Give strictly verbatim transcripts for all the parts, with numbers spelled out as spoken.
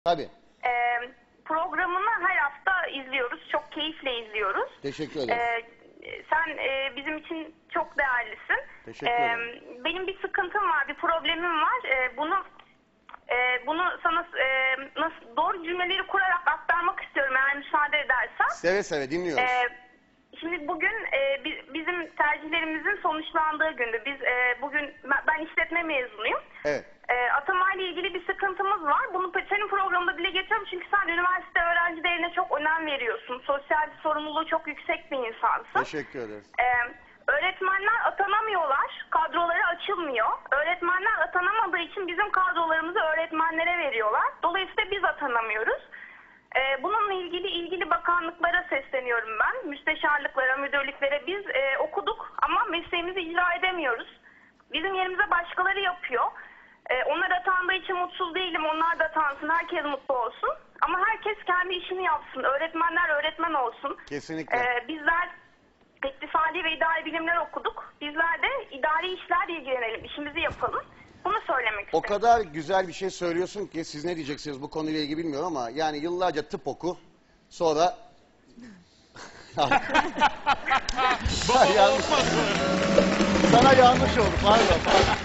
Tabii. E, programını her hafta izliyoruz. Çok keyifle izliyoruz. Teşekkür ederim. E, sen e, bizim için çok değerlisin. Teşekkür E, ederim. benim bir sıkıntım var, bir problemim var. E, bunu e, bunu sana e, nasıl doğru cümleleri kurarak aktarmak istiyorum eğer müsaade edersen. Seve seve dinliyoruz. E, Şimdi bugün e, bizim tercihlerimizin sonuçlandığı gündü. Biz e, bugün ben, ben işletme mezunuyum. Evet. E, atamayla ilgili bir sıkıntımız var. Bunu senin programında dile getiriyorum çünkü sen üniversite öğrencilerine çok önem veriyorsun. Sosyal sorumluluğu çok yüksek bir insansın. Teşekkür ederiz. E, öğretmenler atanamıyorlar. Kadroları açılmıyor. Öğretmenler atanamadığı için bizim kadrolarımızı öğretmenlere veriyorlar. Dolayısıyla biz atanamıyoruz. Ee, bununla ilgili ilgili bakanlıklara sesleniyorum ben. Müsteşarlıklara, müdürlüklere biz e, okuduk ama mesleğimizi icra edemiyoruz. Bizim yerimize başkaları yapıyor. E, onlar atandığı için mutsuz değilim. Onlar da atansın. Herkes mutlu olsun. Ama herkes kendi işini yapsın. Öğretmenler öğretmen olsun. Kesinlikle. E, bizler iktisadi ve idari bilimler okuduk. Bizler de idari işlerle ilgilenelim. İşimizi yapalım. Bunu söylemek istedim. O kadar güzel bir şey söylüyorsun ki siz ne diyeceksiniz bu konuyla ilgili bilmiyorum ama yani yıllarca tıp oku sonra yanlış. Sana yanlış oldu pardon.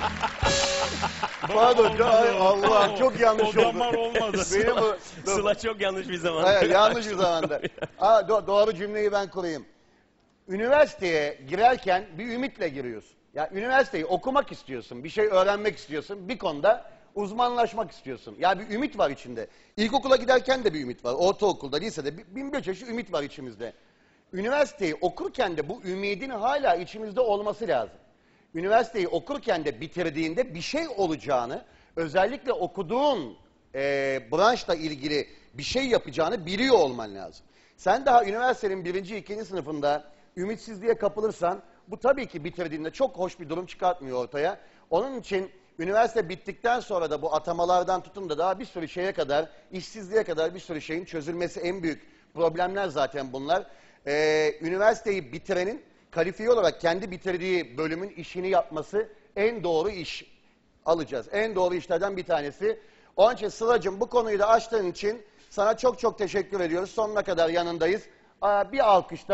Pardon can- Allah çok yanlış O oldu. damar olmadı. Benim bu, Sıla çok yanlış bir zaman. evet, yanlış bir zamanda. Ha, do- doğru cümleyi ben kurayım. Üniversiteye girerken bir ümitle giriyorsun. Ya üniversiteyi okumak istiyorsun, bir şey öğrenmek istiyorsun, bir konuda uzmanlaşmak istiyorsun. Ya bir ümit var içinde. İlkokula giderken de bir ümit var, ortaokulda, lisede bir- bin bir çeşit ümit var içimizde. Üniversiteyi okurken de bu ümidin hala içimizde olması lazım. Üniversiteyi okurken de bitirdiğinde bir şey olacağını, özellikle okuduğun e, branşla ilgili bir şey yapacağını biliyor olman lazım. Sen daha üniversitenin birinci, ikinci sınıfında ümitsizliğe kapılırsan, bu tabii ki bitirdiğinde çok hoş bir durum çıkartmıyor ortaya. Onun için üniversite bittikten sonra da bu atamalardan tutun da daha bir sürü şeye kadar, işsizliğe kadar bir sürü şeyin çözülmesi en büyük problemler zaten bunlar. Ee, üniversiteyi bitirenin kalifiye olarak kendi bitirdiği bölümün işini yapması en doğru iş alacağız. En doğru işlerden bir tanesi. Onun için Sıla'cığım bu konuyu da açtığın için sana çok çok teşekkür ediyoruz. Sonuna kadar yanındayız. Aa, bir alkışla.